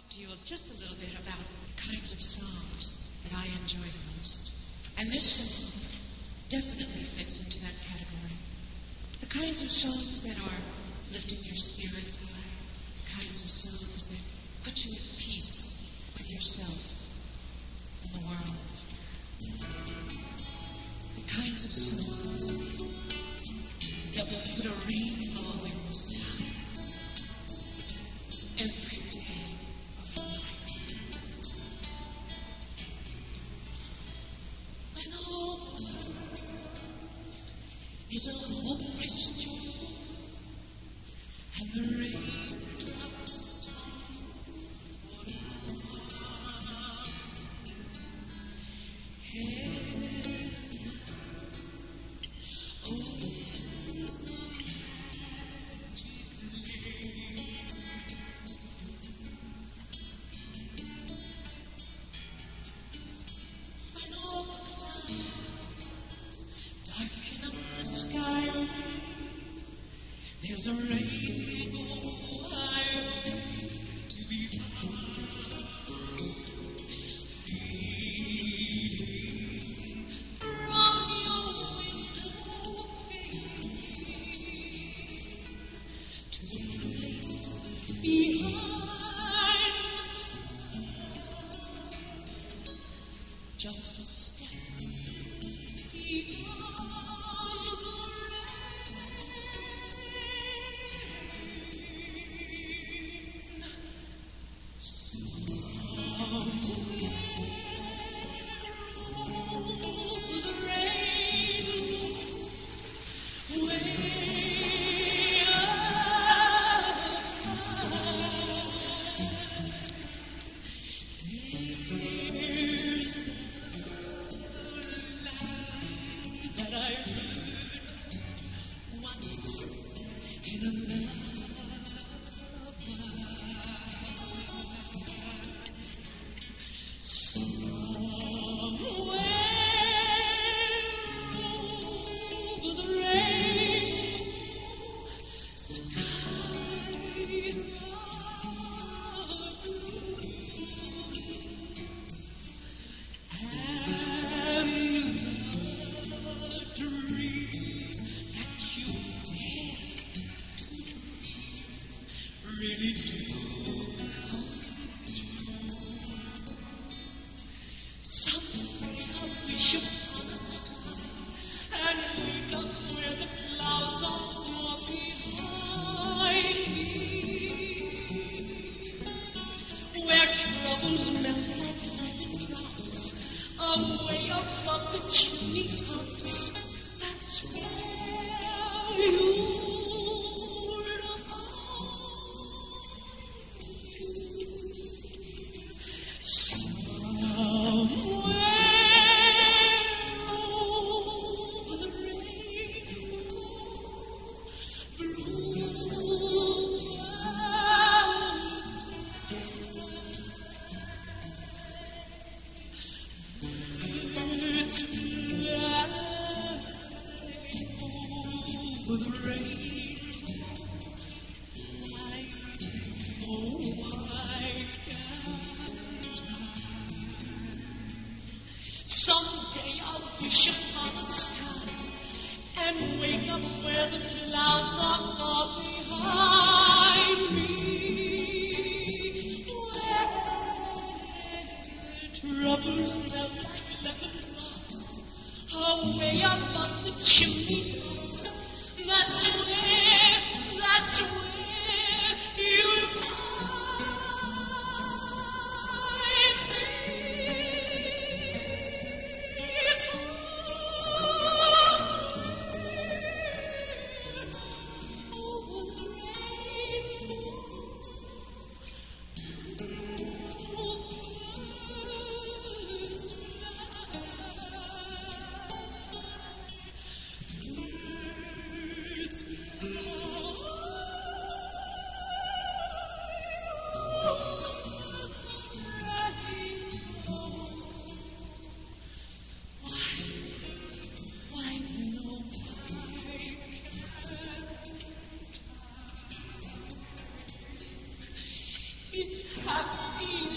to you just a little bit about the kinds of songs that I enjoy the most. And this song definitely fits into that category. The kinds of songs that are lifting your spirits high, the kinds of songs that put you at peace with yourself and the world. The kinds of songs that will put a rainbow in the sky every day of your life. When all the world is a hopeless jungle and the raindrops tumble on, heaven opens the magic gate. When all the clouds darken up the sky, there's a rainbow highway to be found, leading from your window to the place behind the sun, just a step beyond the rain. Somewhere over the rainbow, way up high, there's a line that I heard once in a lullaby. Somewhere over the rainbow, skies are blue, and the dreams that you dare to dream really do come true. Someday I'll wish upon a star and wake up where the clouds are far behind me, where troubles melt like flapping drops away above the chimney tops. That's where you'll somewhere over the rainbow, bluebirds fly, over the rainbow. Why can't someday I'll wish upon a star and wake up where the clouds are far behind me, where troubles melt like lemon drops away above the chimney tops. That's where you'll find me. Over the rainbow, birds fly. have been